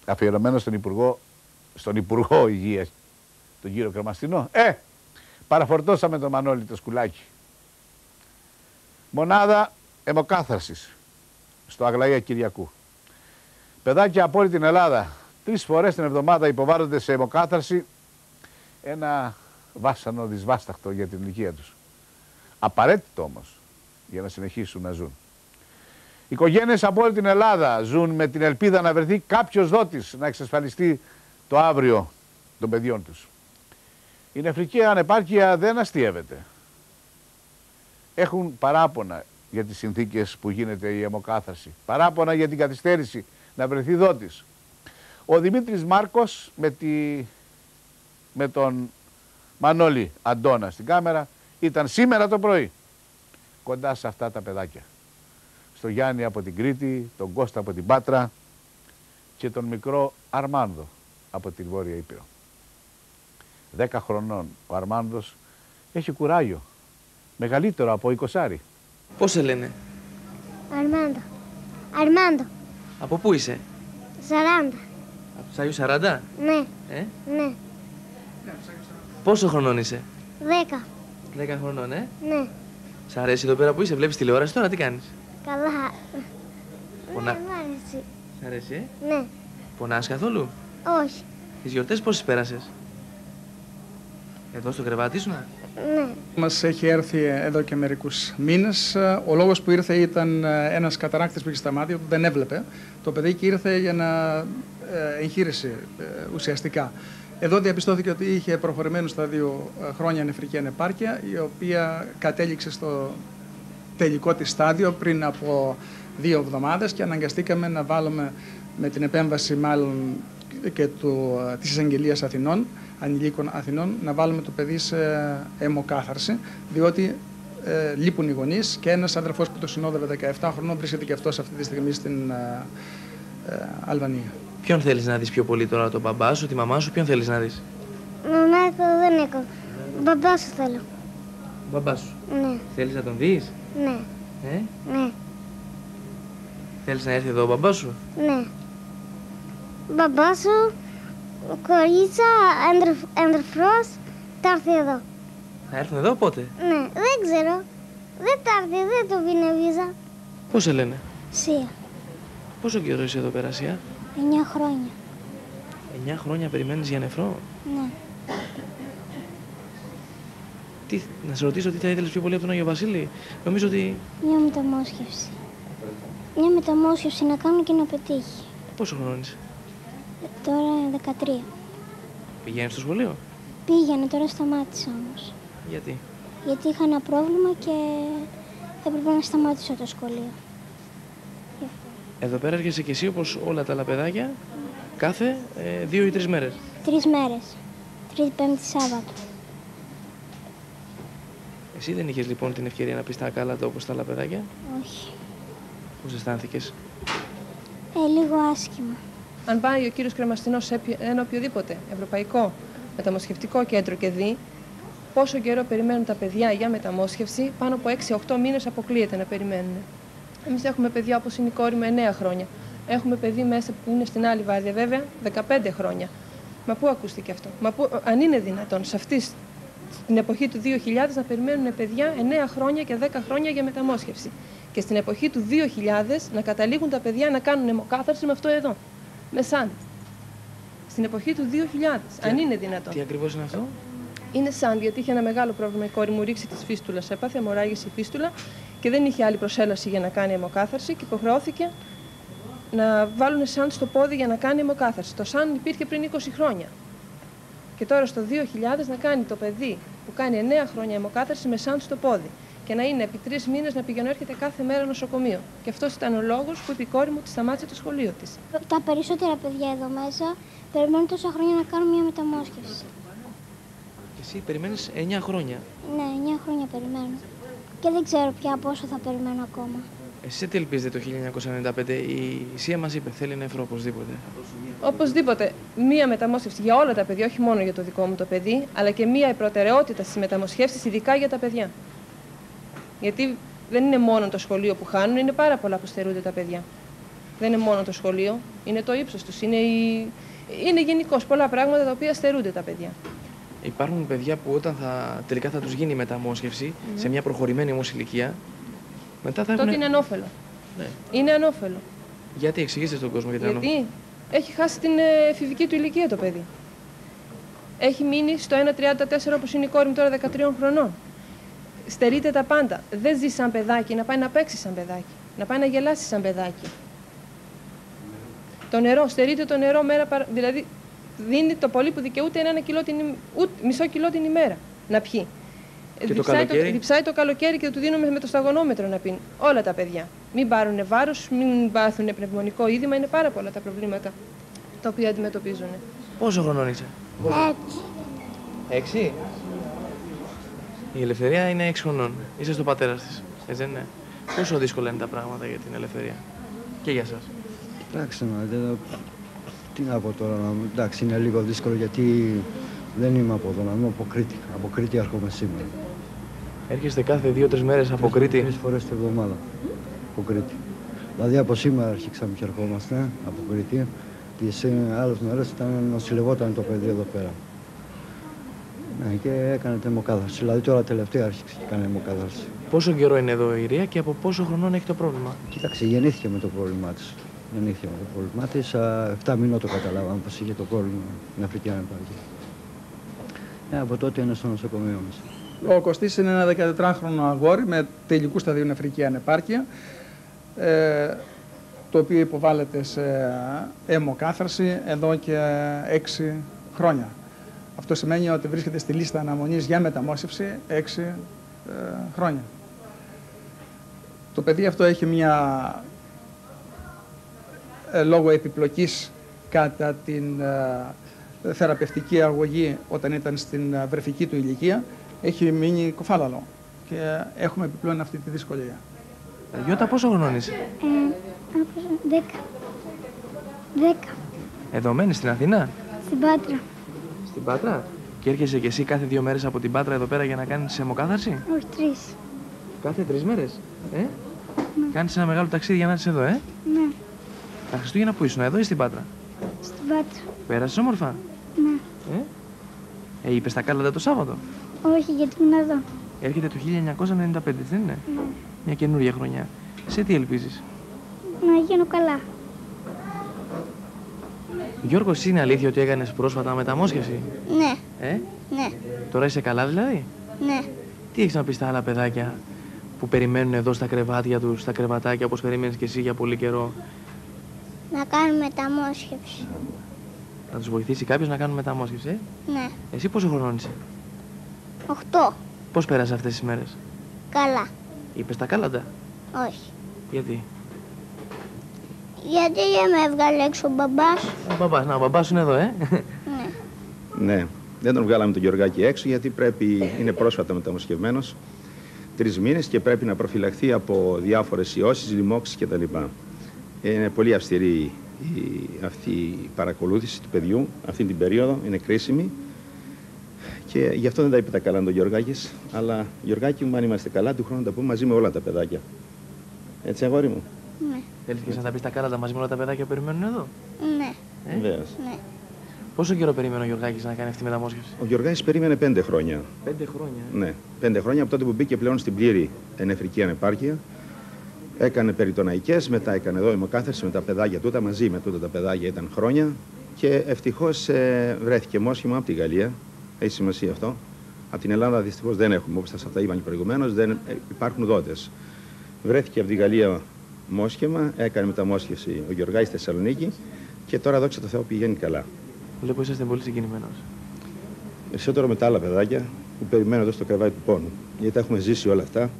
αφιερωμένο στον Υπουργό Υγείας, τον κύριο Κρεμαστινό. Παραφορτώσαμε τον Μανώλη το σκουλάκι. Μονάδα αιμοκάθαρσης στο Αγλαία Κυριακού. Παιδάκια από όλη την Ελλάδα 3 φορές την εβδομάδα υποβάλλονται σε αιμοκάθαρση, ένα βάσανο δυσβάσταχτο για την ηλικία τους. Απαραίτητο όμως για να συνεχίσουν να ζουν. Οικογένειες από όλη την Ελλάδα ζουν με την ελπίδα να βρεθεί κάποιος δότης να εξασφαλιστεί το αύριο των παιδιών τους. Η νεφρική ανεπάρκεια δεν αστείευεται. Έχουν παράπονα για τις συνθήκες που γίνεται η αιμοκάθαρση. Παράπονα για την καθυστέρηση να βρεθεί δότης. Ο Δημήτρης Μάρκος με τον Μανώλη Αντώνα στην κάμερα ήταν σήμερα το πρωί κοντά σε αυτά τα παιδάκια. Στο Γιάννη από την Κρήτη, τον Κώστα από την Πάτρα και τον μικρό Αρμάνδο από την Βόρεια Ήπειρο. 10 χρονών ο Αρμάνδος έχει κουράγιο, μεγαλύτερο από 20. Πώς σε λένε? Αρμάντο. Αρμάντο. Από πού είσαι? 40. Από τους Άγιους 40? Ναι. Ναι. Πόσο χρονών είσαι? 10. 10 χρονών, Ναι. Σ' αρέσει εδώ πέρα που είσαι, βλέπεις τηλεόραση τώρα, τι κάνεις? Καλά. Πονά... Ναι, μ' αρέσει. Σ' αρέσει, Ναι. Πονάς καθόλου? Όχι. Τις γιορτές πόσες πέρασες? Εδώ στο κρεβάτι σου, Ναι. Μας έχει έρθει εδώ και μερικούς μήνες. Ο λόγος που ήρθε ήταν ένας καταράκτης που είχε στα μάτια του, δεν έβλεπε το παιδί και ήρθε για να εγχείρηση ουσιαστικά. Εδώ διαπιστώθηκε ότι είχε προχωρημένο στα 2 χρόνια νεφρική ανεπάρκεια, η οποία κατέληξε στο τελικό της στάδιο πριν από 2 εβδομάδες και αναγκαστήκαμε να βάλουμε με την επέμβαση μάλλον και της Εισαγγελίας Αθηνών, ανηλίκων Αθηνών, να βάλουμε το παιδί σε αιμοκάθαρση, διότι λείπουν οι γονείς και ένας αδερφός που το συνόδευε 17 χρονών βρίσκεται και αυτός αυτή τη στιγμή στην Αλβανία. Ποιον θέλεις να δεις πιο πολύ τώρα, τον μπαμπά σου, τη μαμά σου, ποιον θέλεις να δεις? Μαμά δεν έχω. Μπαμπά σου θέλω. Μπαμπά σου. Ναι. Θέλεις να τον δεις? Ναι. Ναι. Θέλεις να έρθει εδώ ο μπαμπάς σου? Ναι. Μπαμπά σου, κορίτσα, αδερφός, θα έρθει εδώ. Θα έρθουν εδώ πότε? Ναι, δεν ξέρω. Δεν θα έρθει, δεν το βινεβίζα. Πώς σε λένε? Σία. Πόσο καιρό είσαι εδώ πέρα, Σία? 9 χρόνια. 9 χρόνια περιμένεις για νεφρό? Ναι. Να σε ρωτήσω τι θα ήθελες πιο πολύ από τον Άγιο Βασίλη? Νομίζω ότι... Μια μεταμόσχευση. Μια μεταμόσχευση να κάνω και να πετύχει. Πόσο χρόνο είσαι? Τώρα 13. Πηγαίνεις στο σχολείο? Πήγαινε, τώρα σταμάτησα όμως. Γιατί? Γιατί είχα ένα πρόβλημα και έπρεπε να σταματήσω το σχολείο. Εδώ πέρα έρχεσαι και εσύ όπως όλα τα άλλα παιδάκια κάθε 2 ή 3 μέρες? 3 μέρες. Τρίτη, Πέμπτη, Σάββατο. Εσύ δεν είχες λοιπόν την ευκαιρία να πεις τα ακάλατα όπως τα άλλα παιδάκια? Όχι. Πώς αισθάνθηκες? Λίγο άσχημα. Αν πάει ο κύριος Κρεμαστινός σε ένα οποιοδήποτε ευρωπαϊκό μεταμοσχευτικό κέντρο και δει πόσο καιρό περιμένουν τα παιδιά για μεταμόσχευση, πάνω από 6-8 μήνες αποκλείεται να περιμένουν. Εμείς έχουμε παιδιά όπως είναι η κόρη με 9 χρόνια. Έχουμε παιδί μέσα που είναι στην άλλη βάρδια βέβαια 15 χρόνια. Μα πού ακούστηκε αυτό? Αν είναι δυνατόν σε αυτή την εποχή του 2000 να περιμένουν παιδιά 9 χρόνια και 10 χρόνια για μεταμόσχευση. Και στην εποχή του 2000 να καταλήγουν τα παιδιά να κάνουν αιμοκάθαρση με αυτό εδώ. Με σάντ. Στην εποχή του 2000, αν είναι δυνατόν. Τι ακριβώς είναι αυτό? Είναι σάντ, γιατί είχε ένα μεγάλο πρόβλημα η κόρη μου, ρήξη της φίστουλας. Έπαθε αιμορράγηση φίστουλα και δεν είχε άλλη προσέλαση για να κάνει αιμοκάθαρση και υποχρεώθηκε να βάλουν σάντ στο πόδι για να κάνει αιμοκάθαρση. Το σάντ υπήρχε πριν 20 χρόνια. Και τώρα στο 2000 να κάνει το παιδί που κάνει 9 χρόνια αιμοκάθαρση με σάντ στο πόδι. Και να είναι επί 3 μήνες να πηγαίνει έρχεται κάθε μέρα νοσοκομείο. Και αυτός ήταν ο λόγος που είπε η κόρη μου ότι σταμάτησε το σχολείο της. Τα περισσότερα παιδιά εδώ μέσα περιμένουν τόσα χρόνια να κάνουν μια μεταμόσχευση. Εσύ περιμένεις 9 χρόνια? Ναι, 9 χρόνια περιμένω. Και δεν ξέρω πια πόσο θα περιμένω ακόμα. Εσύ τι ελπίζετε το 1995? Η Σία μας είπε θέλει νεφρό οπωσδήποτε. Οπωσδήποτε μία μεταμόσχευση για όλα τα παιδιά, όχι μόνο για το δικό μου το παιδί, αλλά και μία προτεραιότητα στις μεταμοσχεύσεις, ειδικά για τα παιδιά. Γιατί δεν είναι μόνο το σχολείο που χάνουν, είναι πάρα πολλά που στερούνται τα παιδιά. Δεν είναι μόνο το σχολείο, είναι το ύψος τους. Είναι γενικώς πολλά πράγματα τα οποία στερούνται τα παιδιά. Υπάρχουν παιδιά που όταν τελικά θα τους γίνει η μεταμόσχευση, σε μια προχωρημένη όμως ηλικία, μετά θα έχουν... Τότε είναι ανώφελο. Ναι. Είναι ανώφελο. Γιατί, εξηγήστε στον κόσμο γιατί είναι ανώφελο. Γιατί έχει χάσει την εφηβική του ηλικία το παιδί. Έχει μείνει στο 1,34 όπως είναι η κόρη μου τώρα 13 χρονών. Στερείται τα πάντα. Δεν ζει σαν παιδάκι, να πάει να παίξει σαν παιδάκι. Να πάει να γελάσει σαν παιδάκι. Το νερό, στερείται το νερό δηλαδή δίνει το πολύ που δικαιούται μισό κιλό την ημέρα να πιει. Διψάει το καλοκαίρι και του δίνουμε με το σταγονόμετρο να πει. Όλα τα παιδιά. Μην πάρουν βάρος, μην πάθουν πνευμονικό είδημα. Είναι πάρα πολλά τα προβλήματα τα οποία αντιμετωπίζουν. Πόσο χρονών είσαι? 6. Η Ελευθερία είναι 6 χρονών. Είσαι στο πατέρα της. Έτσι δεν είναι? Πόσο δύσκολα είναι τα πράγματα για την Ελευθερία και για σας? Εντάξει, τι να πω τώρα, εντάξει, είναι λίγο δύσκολο γιατί δεν είμαι από εδώ, είμαι από Κρήτη. Από Κρήτη έρχομαι σήμερα. Έρχεστε κάθε 2-3 μέρες από Κρήτη? 3 φορές τη εβδομάδα από Κρήτη. Δηλαδή από σήμερα αρχίσαμε και ερχόμαστε από Κρήτη. Τις άλλες μέρες νοσηλευόταν το παιδί εδώ πέρα. Ναι, και έκανε αιμοκάθαρση. Δηλαδή τώρα τελευταία άρχισε και έκανε αιμοκάθαρση. Πόσο καιρό είναι εδώ η Ηρία και από πόσο χρονών έχει το πρόβλημα? Κοίταξε, γεννήθηκε με το πρόβλημά της. Γεννήθηκε με το πρόβλημά της. 7 μηνών το καταλάβαμε πως είχε το πρόβλημα στην Αφρική Ανεπάρκεια. Από τότε είναι στο νοσοκομείο μας. Ο Κωστής είναι ένα 14χρονο αγόρι με τελικού σταδίου νεφρική ανεπάρκεια, το οποίο υποβάλλεται σε αιμοκάθαρση εδώ και 6 χρόνια. Αυτό σημαίνει ότι βρίσκεται στη λίστα αναμονής για μεταμόσχευση 6 χρόνια. Το παιδί αυτό έχει μια λόγω επιπλοκής κατά την θεραπευτική αγωγή όταν ήταν στην βρεφική του ηλικία, έχει μείνει κοφάλαλο και έχουμε επιπλέον αυτή τη δυσκολία. Γιώτα, πόσο χρονών είσαι? 10. Εδώ μένεις στην Αθήνα? Στην Πάτρα. Στην Πάτρα? Και έρχεσαι και εσύ κάθε 2 μέρες από την Πάτρα εδώ πέρα για να κάνεις αιμοκάθαρση? Όχι, 3. Κάθε 3 μέρες? Κάνεις ένα μεγάλο ταξίδι για να είσαι εδώ, Ναι. Τα Χριστούγεννα που ήσουν, εδώ ή στην Πάτρα? Στην Πάτρα. Πέρασες όμορφα? Ναι. Είπες τα κάλαντα το Σάββατο? Όχι, γιατί ήμουν εδώ. Έρχεται το 1995, δεν είναι? Ναι. Μια καινούργια χρονιά. Σε τι ελπίζεις? Να γίνω καλά. Γιώργο, είναι αλήθεια ότι έκανες πρόσφατα μεταμόσχευση? Ναι. Ναι. Τώρα είσαι καλά δηλαδή? Ναι. Τι έχεις να πεις στα άλλα παιδάκια που περιμένουν εδώ στα κρεβάτια τους, στα κρεβατάκια όπως περίμενες και εσύ για πολύ καιρό? Να κάνουν μεταμόσχευση. Να τους βοηθήσει κάποιος να κάνουν μεταμόσχευση, Ναι. Εσύ πόσο χρονών είσαι? 8. Πώς πέρασες αυτές τις μέρες? Καλά. Είπες τα κάλαντα? Όχι. Γιατί? Γιατί δεν με έβγαλε έξω ο μπαμπάς. Ο μπαμπάς είναι εδώ, Ναι. Ναι. Δεν τον βγάλαμε τον Γεωργάκη έξω γιατί είναι πρόσφατα μεταμοσχευμένος 3 μήνες και πρέπει να προφυλαχθεί από διάφορες ιώσεις, λοιμώξεις κτλ. Είναι πολύ αυστηρή αυτή η παρακολούθηση του παιδιού αυτή την περίοδο, είναι κρίσιμη και γι' αυτό δεν τα είπε τα καλά τον Γεωργάκης, αλλά Γεωργάκη μου, αν είμαστε καλά, του χρόνου τα πούμε μαζί με όλα τα παιδάκια. Έτσι, αγόρι μου? Ναι. Θέλεις να τα πεις τα κάλαντα μαζί με όλα τα παιδάκια που περιμένουν εδώ? Ναι. Βεβαίως. Ναι. Πόσο καιρό περίμενε ο Γεωργάκης να κάνει αυτή τη μεταμόσχευση? Ο Γεωργάκης περίμενε 5 χρόνια. 5 χρόνια. Ναι, 5 χρόνια από τότε που μπήκε πλέον στην πλήρη νεφρική ανεπάρκεια. Έκανε περιτοναϊκές, μετά έκανε εδώ αιμοκάθαρση με τα παιδάκια τούτα, μαζί με τούτα τα παιδάκια ήταν χρόνια και ευτυχώς βρέθηκε μόσχημα από τη Γαλλία. Έχει σημασία αυτό. Από την Ελλάδα δυστυχώς δεν έχουμε, όπως σας τα είπαν και προηγουμένως, δεν υπάρχουν δότες. Βρέθηκε από τη Γαλλία μόσχημα, έκανε μεταμόσχευση ο Γεωργάκης στη Θεσσαλονίκη και τώρα δόξα τω Θεώ πηγαίνει καλά. Βλέπω είσαστε πολύ συγκινημένος. Περισσότερο με τα άλλα παιδάκια που περιμένουν εδώ στο κρεβάτι του πόνου. Γιατί τα έχουμε ζήσει όλα αυτά.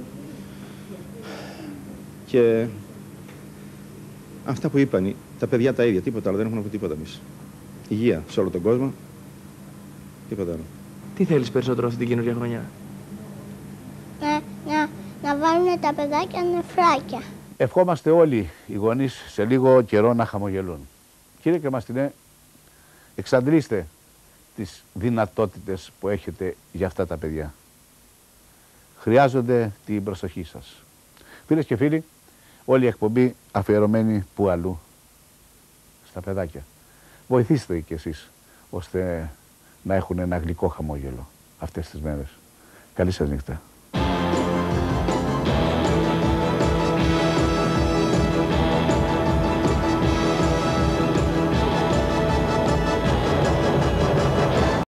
Και αυτά που είπαν τα παιδιά τα ίδια, τίποτα άλλο, δεν έχουν από τίποτα εμείς. Υγεία σε όλο τον κόσμο, τίποτα άλλο. Τι θέλεις περισσότερο αυτή την καινούργια χρονιά? Να βάλουν τα παιδάκια νεφράκια. Ευχόμαστε όλοι οι γονείς σε λίγο καιρό να χαμογελούν. Κύριε Κρεμαστινέ, εξαντλήστε τις δυνατότητες που έχετε για αυτά τα παιδιά. Χρειάζονται την προσοχή σας. Φίλες και φίλοι, όλη η εκπομπή αφιερωμένη που αλλού, στα παιδάκια. Βοηθήστε κι εσείς, ώστε να έχουν ένα γλυκό χαμόγελο αυτές τις μέρες. Καλή σας νύχτα.